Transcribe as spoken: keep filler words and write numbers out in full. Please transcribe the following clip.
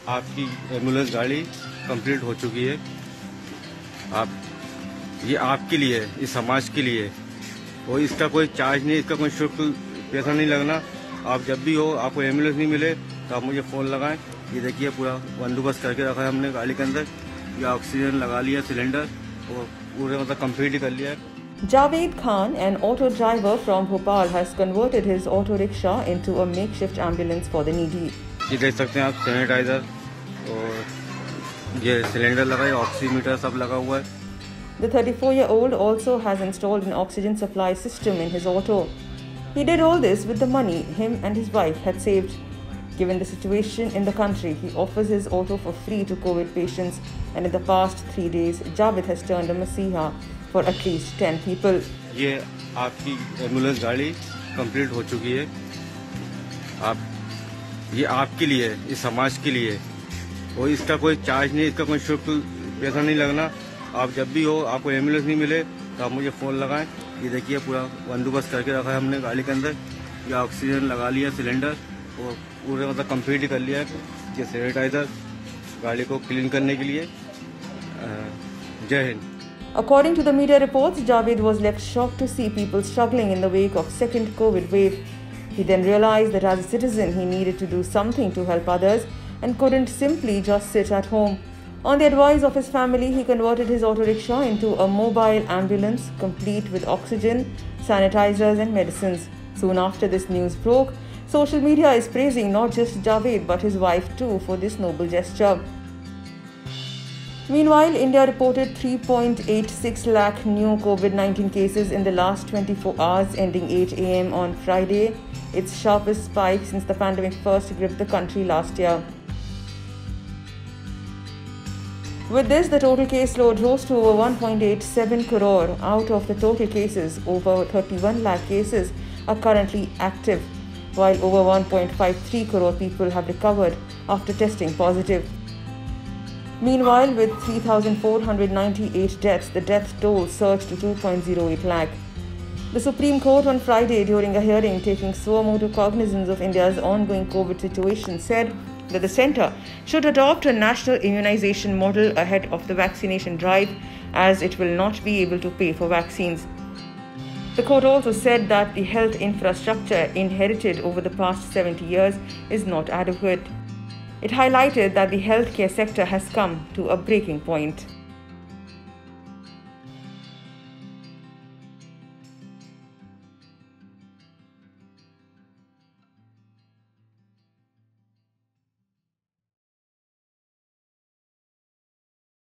आपकी एम्बुलेंस गाड़ी कंप्लीट हो चुकी है। आप ये आपके लिए है, इस समाज के लिए है। और इसका कोई चार्ज नहीं, इसका कोई शुल्क पैसा नहीं लगना। आप जब भी हो, आपको एम्बुलेंस नहीं मिले तो आप मुझे फ़ोन लगाएं। ये देखिए पूरा बंदोबस्त करके रखा है हमने गाड़ी के अंदर। ये ऑक्सीजन लगा लिया, सिलेंडर, और पूरे मतलब कंप्लीट ही कर लिया है। Javed Khan, an auto driver from Bhopal, has converted his auto rickshaw into a makeshift ambulance for the needy. ये देख सकते हैं आप, सैनिटाइजर और ये सिलेंडर लगा है, ऑक्सीमीटर सब लगा हुआ है। The thirty-four-year-old also has installed an oxygen supply system in his auto. He did all this with the money him and his wife had saved. Given the situation in the country, he offers his auto for free to COVID patients, and in the past three days, Javed has turned a masiha for at least ten people. ये आपकी ambulance गाड़ी complete हो चुकी है। आप ये आपके लिए है, इस समाज के लिए है। और इसका कोई चार्ज नहीं, इसका कोई शुल्क पैसा नहीं लगना। आप जब भी हो, आपको एम्बुलेंस नहीं मिले तो आप मुझे फ़ोन लगाएं। ये देखिए पूरा बंदोबस्त करके रखा है हमने गाड़ी के अंदर। ये ऑक्सीजन लगा लिया, सिलेंडर, और पूरे मतलब कंप्लीट ही कर लिया है। ये सैनिटाइजर गाड़ी को क्लीन करने के लिए। जय Hind. According to the media reports, Javed was left shocked to see people struggling in the wake of second COVID wave. He then realized that as a citizen, he needed to do something to help others and couldn't simply just sit at home. On the advice of his family, he converted his auto rickshaw into a mobile ambulance complete with oxygen, sanitizers and medicines. Soon after this news broke, social media is praising not just Javed but his wife too for this noble gesture. Meanwhile, India reported three point eight six lakh new COVID nineteen cases in the last twenty-four hours ending eight a m on Friday, its sharpest spike since the pandemic first gripped the country last year. With this, the total caseload rose to over one point eight seven crore. Out of the total cases, over thirty-one lakh cases are currently active, while over one point five three crore people have recovered after testing positive. Meanwhile, with three thousand four hundred ninety-eight deaths, the death toll surged to two point zero eight lakh. The Supreme Court on Friday, during a hearing taking suo motu cognizance of India's ongoing COVID situation, said that the centre should adopt a national immunization model ahead of the vaccination drive, as it will not be able to pay for vaccines. The court also said that the health infrastructure inherited over the past seventy years is not adequate. It highlighted that the healthcare sector has come to a breaking point.